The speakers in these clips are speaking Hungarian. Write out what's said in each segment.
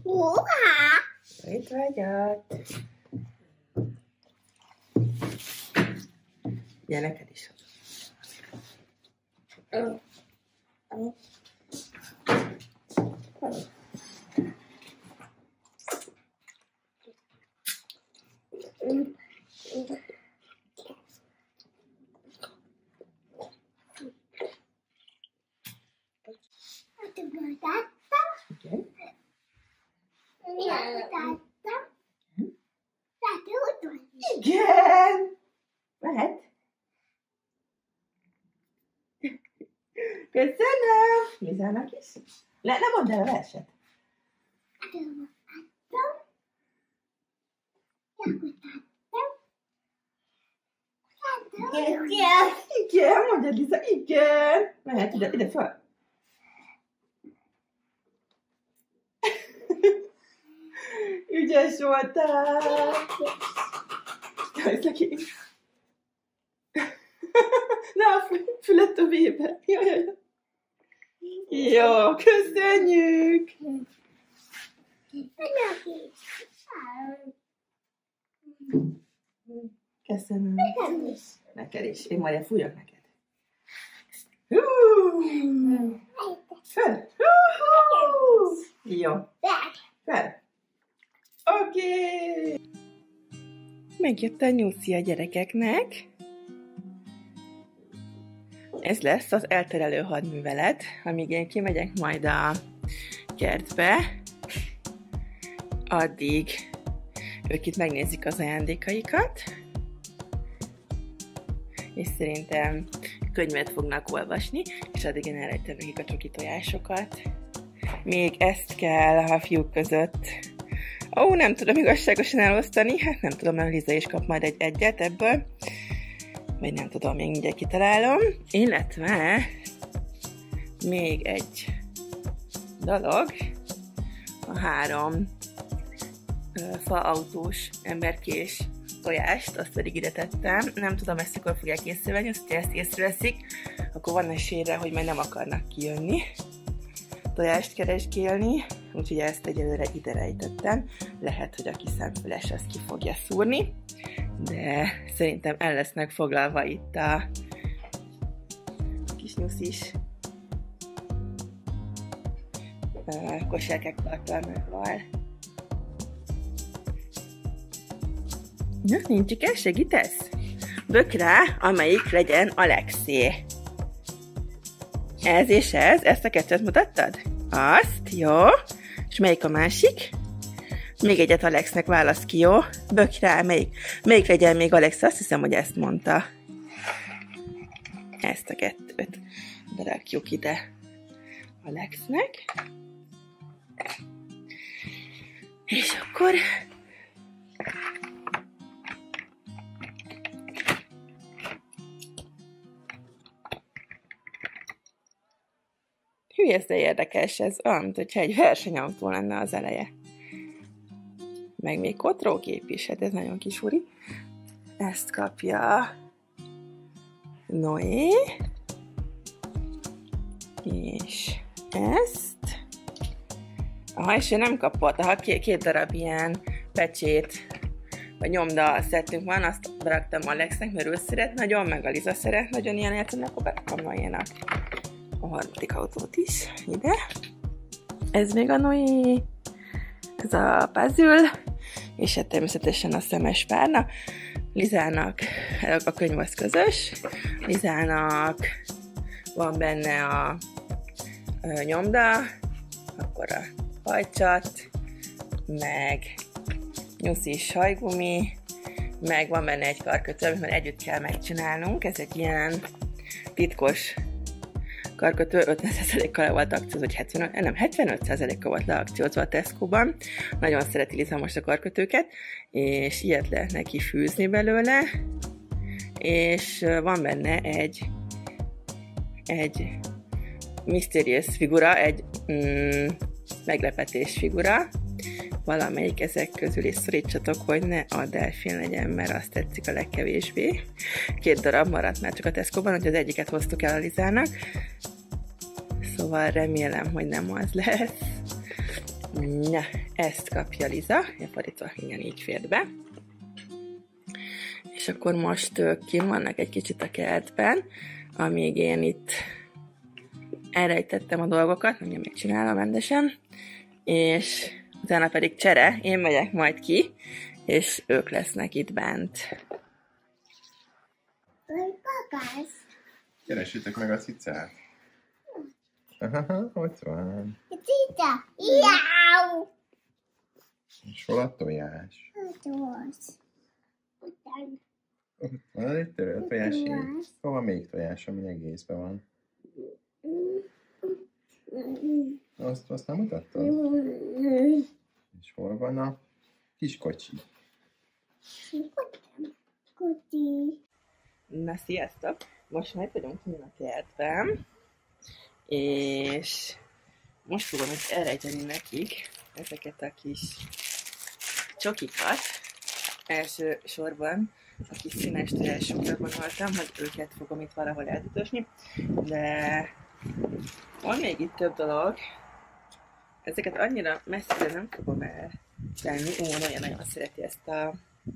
Itt vagyok. Ugye neked is. Igen! Mehet? Köszönöm! Lizának is? Nem mondd el a verset. Igen, mondjad Liza, igen! Mehet ide fel. Ügyes voltál! Ez neki. Na, a fület a vébe. Jaj. Jó, köszönjük! Köszönöm. Neked is. Én majd fújok neked. Fel. Jó. Fel. Oké. Megjött a nyuszi a gyerekeknek. Ez lesz az elterelő hadművelet, amíg én kimegyek majd a kertbe. Addig ők itt megnézik az ajándékaikat. És szerintem könyvet fognak olvasni, és addig én elrejtem nekik a csoki tojásokat. Még ezt kell a fiúk között. Nem tudom igazságosan elosztani, hát nem tudom, mert Liza is kap majd egyet ebből. Vagy nem tudom, még mindjárt kitalálom. Illetve még egy dolog, a 3 faautós emberkés tojást, azt pedig ide tettem. Nem tudom, ezt akkor fogják észrevenni, azt ezt észreveszik, akkor van esélyre, hogy majd nem akarnak kijönni tojást keresgélni, úgyhogy ezt egyelőre ide rejtettem. Lehet, hogy aki szemfüles, azt ki fogja szúrni, de szerintem el lesznek foglalva itt a kis nyuszis kosárkák tartalmával. Na, nincs, segítesz? Bök rá, amelyik legyen Alexé. Ez és ez? Ezt a kettőt mutattad? Azt, jó. És melyik a másik? Még egyet Alexnek válasz ki, jó? Bök rá, melyik legyen még Alex? Azt hiszem, hogy ezt mondta. Ezt a kettőt. De rakjuk ide Alexnek. És akkor... Hű, de érdekes ez, olyan, mint hogyha egy versenyautó lenne az eleje. Meg még kotrógép is, hát ez nagyon kis uri. Ezt kapja Noé. És ezt. És ő nem kapott, két darab ilyen pecsét, vagy nyomda szettünk van, azt raktam Alexnek, mert ő szeret nagyon, meg a Liza szeret nagyon ilyen értelme, akkor berakom Noénak a harmadik autót is ide. Ez még a Noé, ez a puzzle, és hát természetesen a szemes párna. Lizának a könyv az közös, Lizának van benne a nyomda, akkor a hajcsat, meg nyuszis hajgumi, meg van benne egy karkötő, amit már együtt kell megcsinálnunk. Ez egy ilyen titkos karkötő, 50%-kal le volt akciózva, vagy 75%-kal volt leakciózva a Tesco-ban. Nagyon szereti Liza most a karkötőket, és ilyet lehet neki fűzni belőle, és van benne egy mysterious figura, egy meglepetés figura, valamelyik ezek közül is szorítsatok, hogy ne a delfin legyen, mert azt tetszik a legkevésbé. 2 darab maradt már csak a Tesco-ban, hogy az egyiket hoztuk el a Lizának. Szóval remélem, hogy nem az lesz. Na, ezt kapja Liza, fordítva igen így fért be. És akkor most ők kim vannak egy kicsit a kertben, amíg én itt elrejtettem a dolgokat, nem megcsinálom rendesen, és utána pedig csere, én megyek majd ki, és ők lesznek itt bent. Keressétek meg a cicát. Aha, ott van. Cica! Iau! És hol a tojás? Ott van egy törölt tojás. Hol van még tojás, ami egészben van? Azt nem mutattad? És hol van a kis kocsi? Na, sziasztok! Most majd vagyunk kint a kertben, és most fogom itt elrejteni nekik ezeket a kis csokikat. Első sorban a kis színes tojásokra gondoltam, hogy őket fogom itt valahol eltitosni, de van még itt több dolog. Ezeket annyira messzire nem fogom eltenni. Nagyon-nagyon szereti ezt a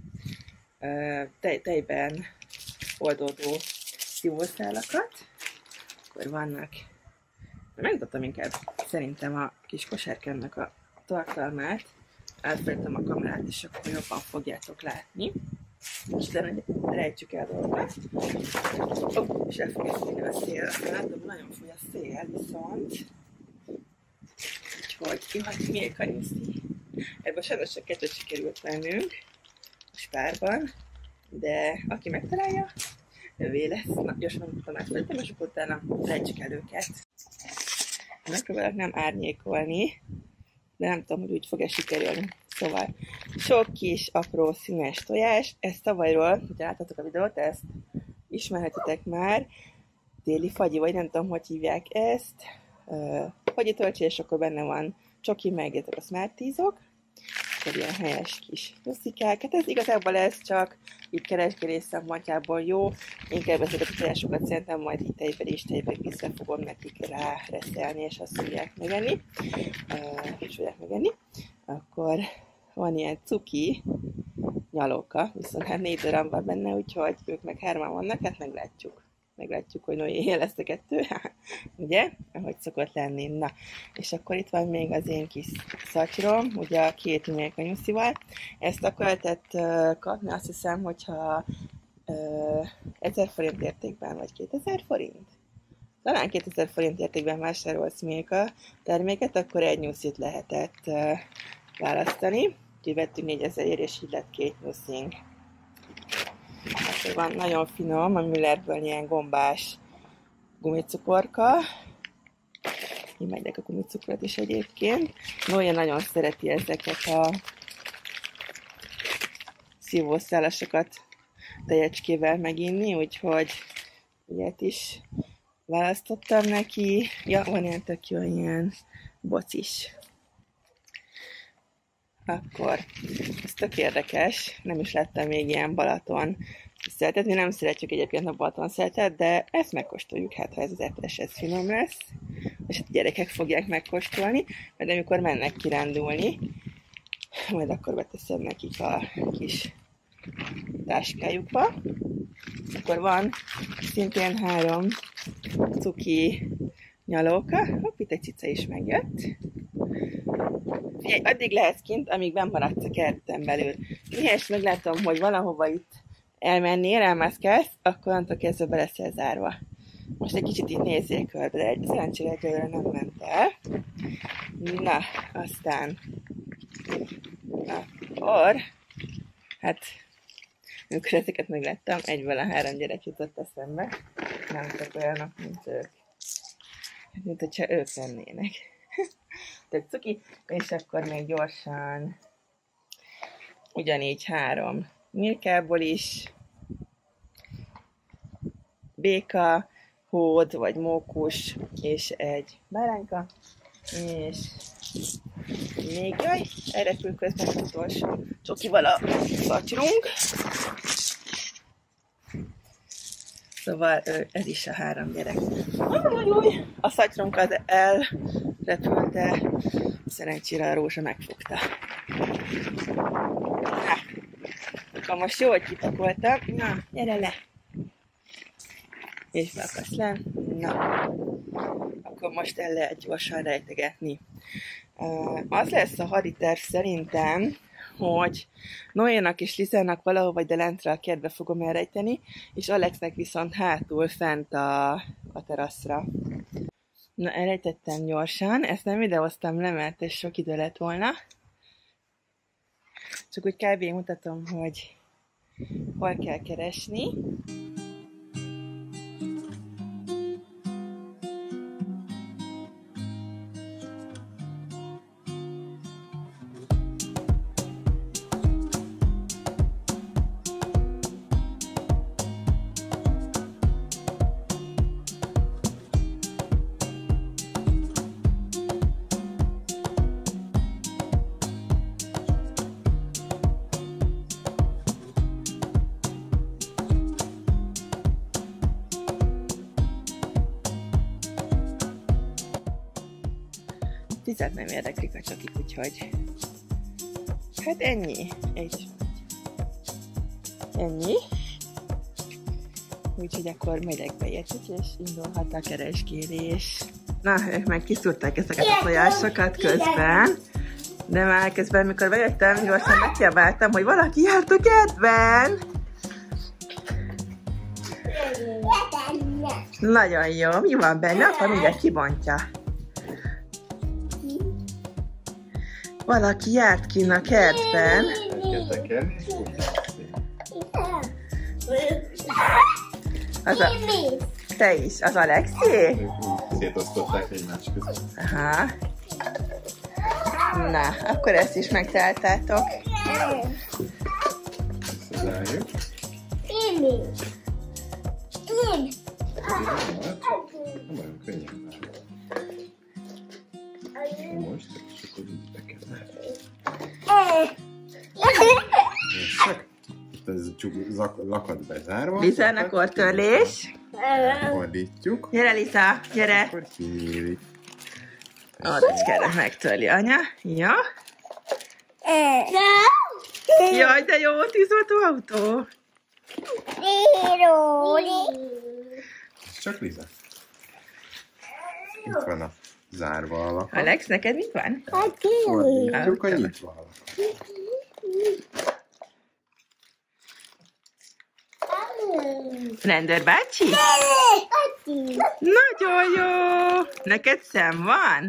tejben oldódó szívószálakat. Akkor vannak, megmutattam inkább szerintem a kis kosárkámnak a tartalmát. Átfeltem a kamerát, és akkor jobban fogjátok látni. Most rejtsük el dolgokat. És el fogja fújni a szél. Látom, nagyon fúj a szél, viszont. Úgyhogy, jaj, miért kanyuszi? Ebből sajnos csak kettőt sikerült vennünk a spárban, de aki megtalálja, ővé lesz. Na, gyorsan megmutatom átfeltem, és akkor utána rejtsük el őket. Megpróbálok nem árnyékolni, de nem tudom, hogy úgy fog-e sikerülni. Szóval sok kis, apró, színes tojás. Ezt tavalyról, hogyha láthatok a videót, ezt ismerhetitek már. Téli fagyi, vagy nem tudom, hogy hívják ezt. Fagyi töltsé, és akkor benne van csoki, meg a Smarties-ok. Akkor ilyen helyes kis nyuszikák. Hát ez igazából ez csak így keresgélés szempontjából jó. Inkább ezeket a tojásokat szerintem majd így tejben vissza fogom nekik ráreszelni, és azt fogják megenni. Akkor van ilyen cuki nyalóka, viszont hát 4 darab van benne, úgyhogy ők meg 3-an vannak, hát meglátjuk, hogy Noé lesz a 2, ugye, ahogy szokott lenni. Na, és akkor itt van még az én kis szatyrom, ugye a 2 mélykanyuszival. Ezt akkor lehetett kapni, azt hiszem, hogyha 1000 forint értékben, vagy 2000 forint? Talán 2000 forint értékben vásárolsz mélka terméket, akkor egy nyuszit lehetett választani. Úgyhogy vettünk 4000 ér, és így lett 2 nyuszink. Akkor van nagyon finom, a Müllerből ilyen gombás gumicukorka. Imádják a gumicukrot is egyébként. Noé nagyon szereti ezeket a szívószálasokat tejecskével meginni, úgyhogy ilyet is választottam neki. Ja, van ilyen tök jó ilyen bocis. Akkor, ez tök érdekes, nem is láttam még ilyen Balaton szeltet, mi nem szeretjük egyébként a Balaton szeltet, de ezt megkóstoljuk, hát ha ez az epres, ez finom lesz, és a gyerekek fogják megkóstolni, mert amikor mennek kirándulni, majd akkor beteszem nekik a kis táskájukba. Akkor van szintén 3 cuki nyalóka, hopp, itt egy cica is megjött. Figyelj, addig lehetsz kint, amíg benn maradsz a kerten belül. Mihez meglátom, hogy valahova itt elmennél, elmászkálsz, akkor onnantól kezdve be leszel zárva. Most egy kicsit így nézzél körbe, de szerencsére egyelőre nem ment el. Na, aztán akkor, hát amikor ezeket megláttam, egyből a 3 gyerek jutott eszembe. Nem csak olyanok, mint ők. Mint hogyha ők lennének. Tök cuki, és akkor még gyorsan ugyanígy 3 milkából is, béka, hód vagy mókus, és egy bárányka, és még elrepül közben az utolsó csokival a szatyrunk. Szóval ez is a 3 gyerek. A szatyrunk az elrepült, de szerencsére a Rózsa megfogta. Na, akkor most jól kipakoltam. Na, gyere le! És beakasz le. Na, akkor most el lehet gyorsan rejtegetni. Az lesz a haditerv szerintem, hogy Noénak és Lizának valahova ide lentre a kertbe fogom elrejteni, és Alexnek viszont hátul fent a teraszra. Na, elrejtettem gyorsan, ezt nem videóztam le, mert ez sok idő lett volna. Csak úgy kb. Mutatom, hogy hol kell keresni. Tizet nem érdeklik a csokik, úgyhogy... Hát ennyi. Ennyi. Úgyhogy akkor megyek be, értek, és indulhat a keresgélés. Na, ők meg kiszúrták ezeket a tojásokat közben. De már közben, mikor bejöttem, gyorsan megkiabáltam, hogy valaki járt a kertben. Nagyon jó. Mi van benne? Akkor mindjárt kibontja. Valaki járt kinn a kertben. Az a... Te is, az Alexi? Szétosztották egymás között. Aha. Na, akkor ezt is megtaláltátok. Összezárjuk. Nem olyan könnyen már. Most, és akkor így be kell látni. Ez csak lakat bezárva. Lizának orrtörlés. Fordítjuk. Gyere, Liza, gyere. Akkor kinyílik. Orricskára megtörli anya. Ja. Jaj, de jó, tűzoltó autó. Ez csak Liza. Itt van a zárva a lakat. Alex, neked mi van? Fordítjuk a nyitva a lakat. Rendőr bácsi? Nagyon jó! Neked szem van?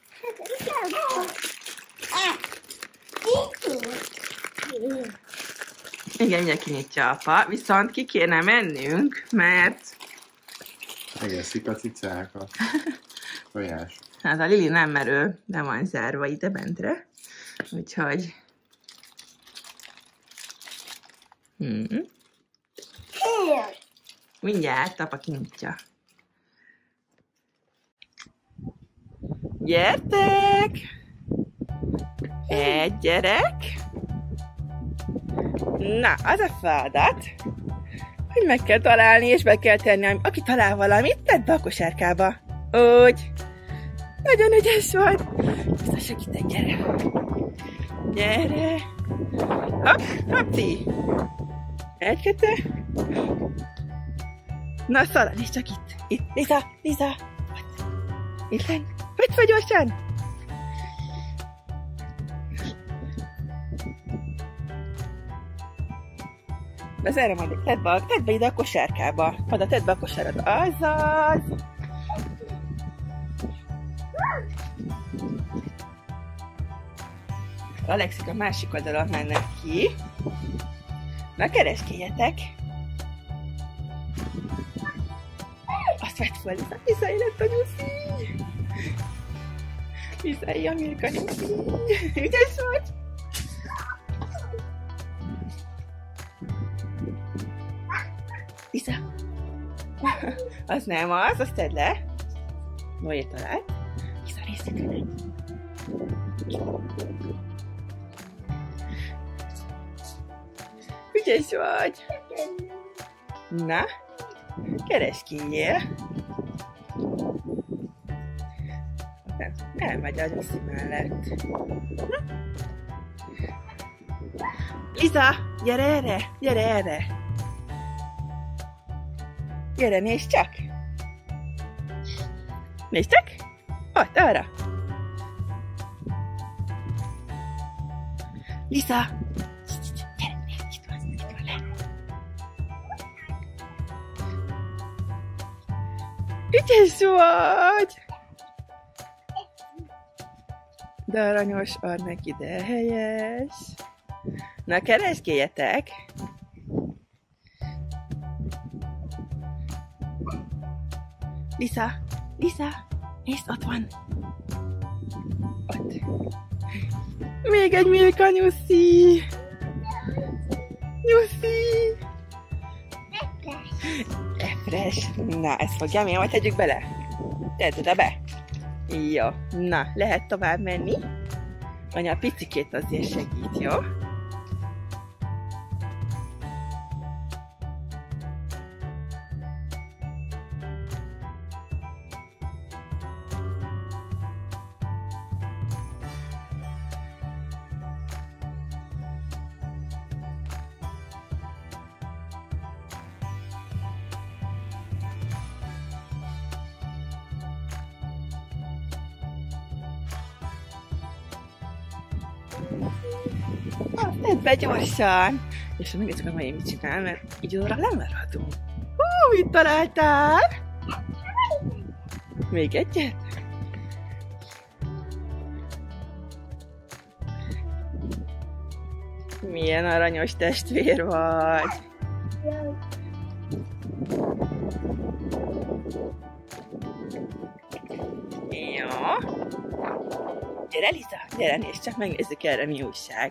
Igen, mindjárt kinyitja apa, viszont ki kéne mennünk, mert... Megeszik a cicákat. Tojás. Hát a Lili nem merő, de van zárva ide bentre. Úgyhogy... Mindjárt apa kinyitja. Gyertek! Egy gyerek. Na, az a feladat, hogy meg kell találni, és be kell tenni, aki talál valamit, tedd be a kosárkába. Úgy. Nagyon ügyes vagy. Biztos segítek, gyere. Gyere. Hopp, hoppci. Egy, kettő. Na, Szala, nézd csak itt. Itt, Liza, Liza. Itt lenn. Hogy vagy gyorsan? Ez erre majd tedd be ide a kosárkába. Oda tedd be a kosárad. Azaz. Alexik a másik oldalon mennek ki. Na, keresgéljetek. Azt vedd fel, Lizai lett a nyuszi. Lizai, Amerika nyuszi. Ügyes vagy? Liza. Az nem az, azt tedd le. Noé talált. Liza részétől egy. Ügyes vagy. Na, keresgéljél. Nem elmegy a Nyuszi mellett. Liza, gyere erre, gyere erre. Gyere, nézd csak. Nézd csak. Ott, arra. Liza. Gyere, nézd, itt van le. Ügyes vagy! De aranyos, add neki, de helyes. Na, keresgéljetek! Liza, Liza, nézd, ott van. Ott. Még egy Milka, Nyuszi! Nyuszi! Efres. Na, ezt fogjam, én majd tegyük bele. Tedd oda be. Jó. Na, lehet tovább menni. Anya picikét azért segít, jó? Tedd be gyorsan! És megnézzük meg, hogy én mit csinál, mert így óra lemaradunk. Mit találtál? Még egyet? Milyen aranyos testvér vagy! Jó. Gyere, Liza, gyere, nézd csak, megnézzük erre, mi újság.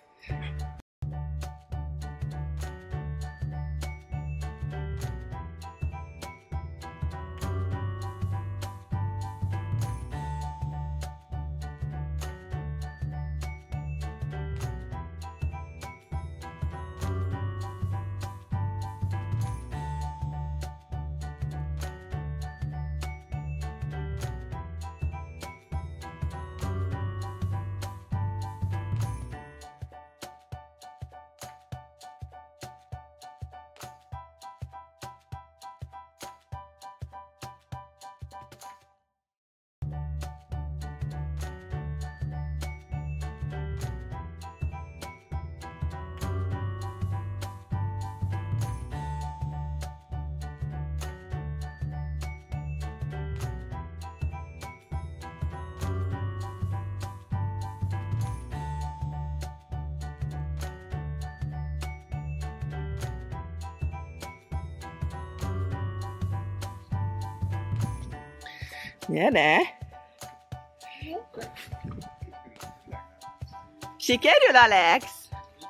Gyere! Sikerül, Alex?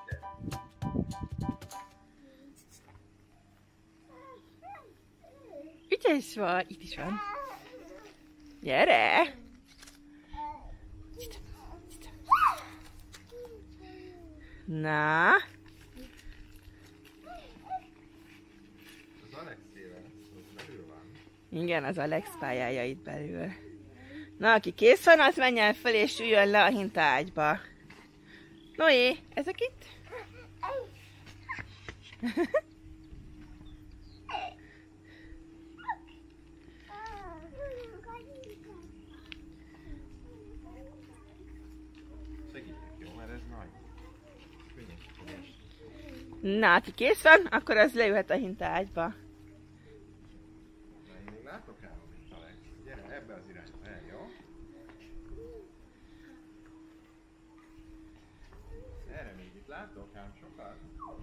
Ügyes vagy, itt is van. Gyere! Na? Igen, az Alex pályája itt belül. Na, aki kész van, az menjen fel és üljön le a hintaágyba. Noé, ezek itt? Na, aki kész van, akkor az leülhet a hintaágyba. Gyere, ebbe az irányba, jó? Erre még itt látok ám sokat.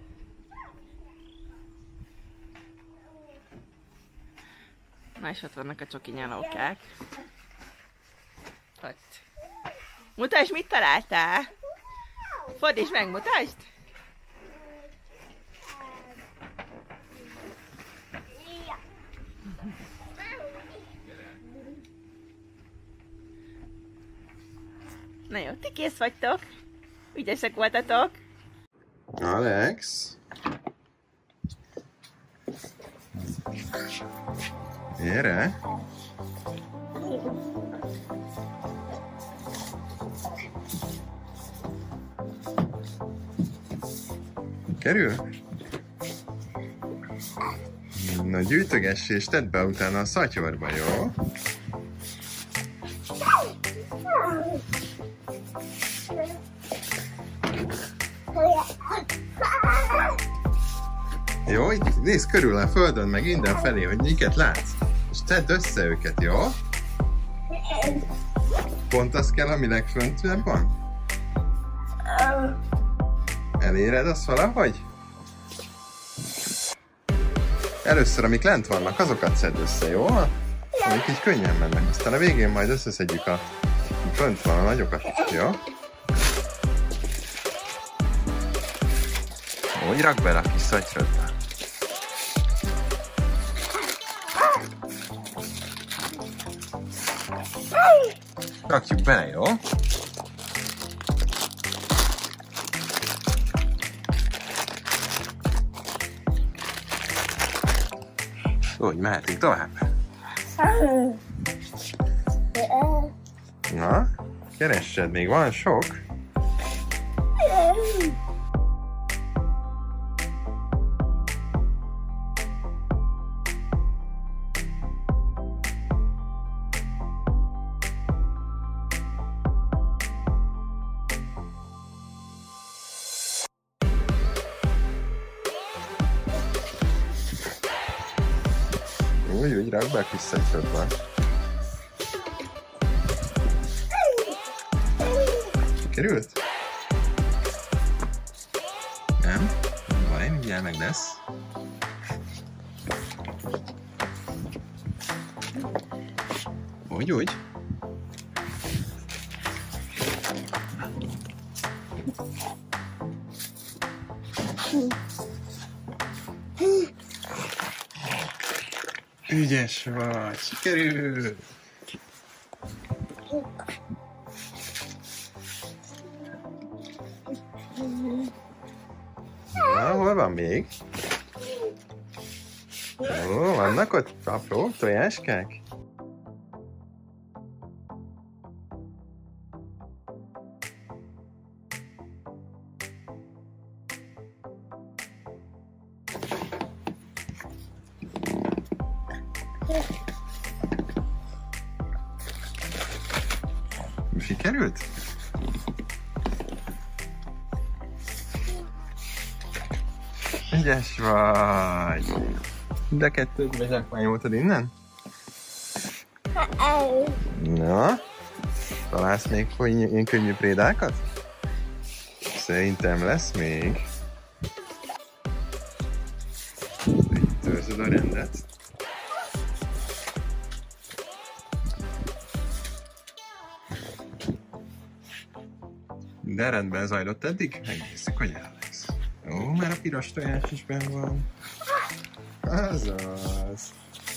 Na és ott vannak a csoki nyalókák. Ott. Mutasd, mit találtál? Fordíts meg, mutasd! Na jó, ti kész vagytok? Ügyesek voltatok? Alex? Gyere! Sikerül? Na, gyűjtögess és tedd be utána a szatyorba, jó? Jó, így nézd körül a földön, meg mindenfelé, hogy miket látsz. És tedd össze őket, jó? Pont az kell, ami legföntebb van? Eléred azt valahogy? Először, amik lent vannak, azokat szedd össze, jó? Amik így könnyen mennek. Aztán a végén majd összeszedjük a fönt van a nagyokat is, jó? Úgy rak bele a kis szatyrodba. Rakjuk bele, jó? Úgy, mehetünk tovább. Na, keressed, még van sok. Úgy, rak be a kis szatyrodba. Sikerült? Nem? Nem baj, mindjárt meg lesz. Úgy. Ügyes vagy, sikerül! Na, hol van még? Ó, vannak ott apró tojáskák? Sikerült? Ügyes vagy! De kettőt bezsákmányoltad innen? Na? Találsz még ilyen könnyű prédákat? Szerintem lesz még. Itt őrzöd a rendet. De rendben zajlott eddig, megnézzük, hogy el lesz. Ó, már a piros tojás is benn van. Azaz.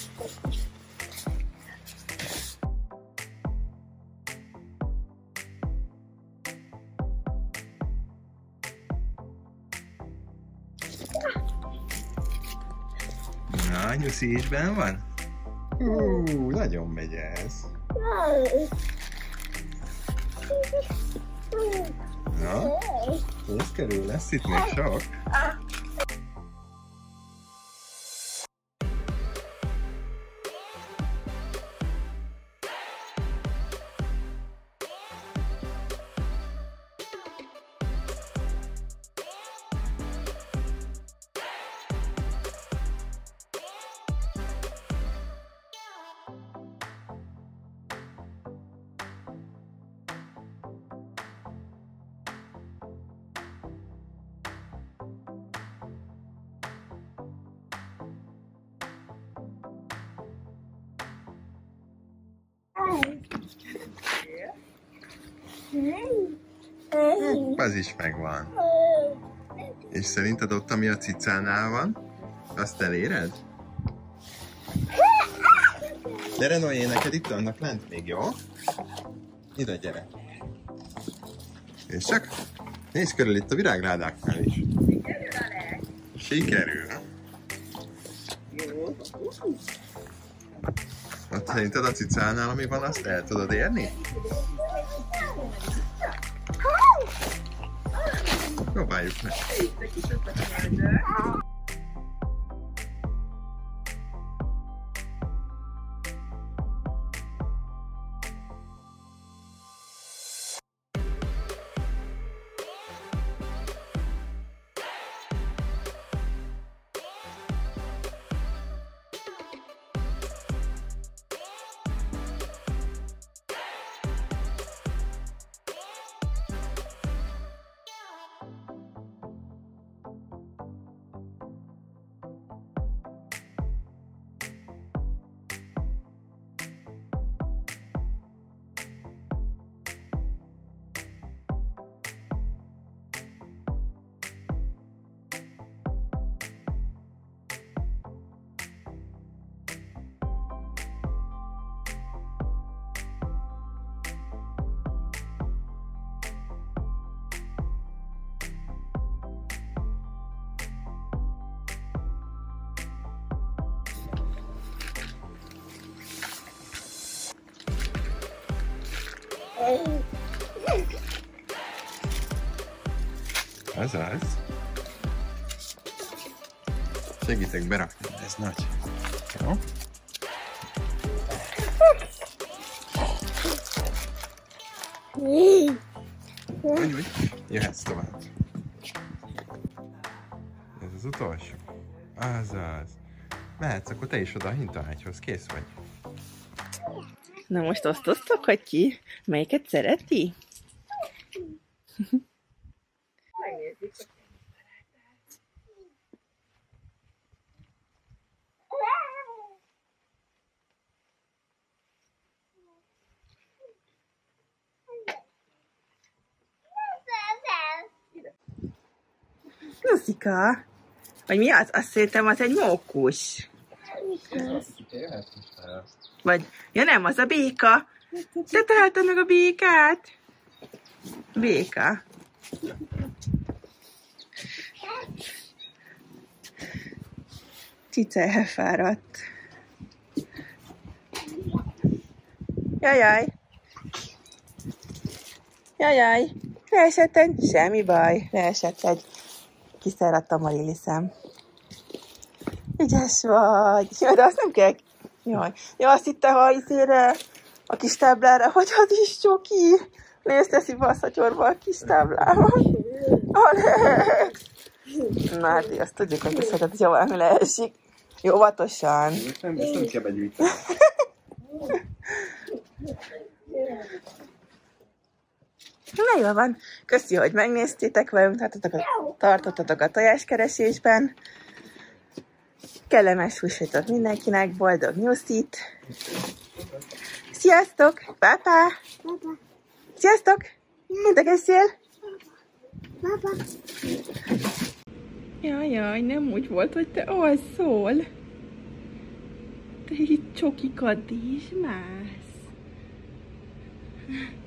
Na, Nyuszi is benn van? Nagyon megy ez. Na, ez körül lesz itt még sok. Az is megvan. És szerinted ott, ami a cicánál van, azt eléred? Gyere, Noé, neked itt vannak lent még, jó? Ide gyere. És csak nézz körül itt a virágládáknál is. Sikerül, Alex? Sikerül. Jó. Ott szerinted a cicánál, ami van, azt el tudod érni? Jó, próbáljuk meg. Az az. Segítek berakni, ez nagy. Jó? Úgy, jöhetsz tovább. Ez az utolsó. Azaz. Mehetsz, akkor te is oda a hintaágyhoz, kész vagy. Na most osztoztok, hogy ki melyiket szereti? Megnézzük, hogy Luszika! Vagy mi az? Azt szerintem az egy mókus. Vagy, ja nem, az a béka. Te találtad meg a békát? Béka. Cica elfáradt. Jajjaj. Jajjaj. Leesett egy, semmi baj. Leesett egy. Kiszáradt a Mariliszem. Ügyes vagy. Jaj, de azt nem kell. Jaj. Ja, azt hitte, ha izére a kis táblára, hogy az is csoki. Nézd, teszi be a szatyorba a kis táblába. Alex! Na hát, azt tudjuk, hogy beszéltet, hogyha valami leesik. Jó, óvatosan. Ezt nem kell begyűjteni. Na jól van. Köszi, hogy megnéztétek velünk, tartottatok a tojáskeresésben. Kellemes húsvétot mindenkinek, boldog nyuszit. Sziasztok! Pápá! Sziasztok! Integessél! Jaj, nem úgy volt, hogy te alszol. Te itt csokikat is mász.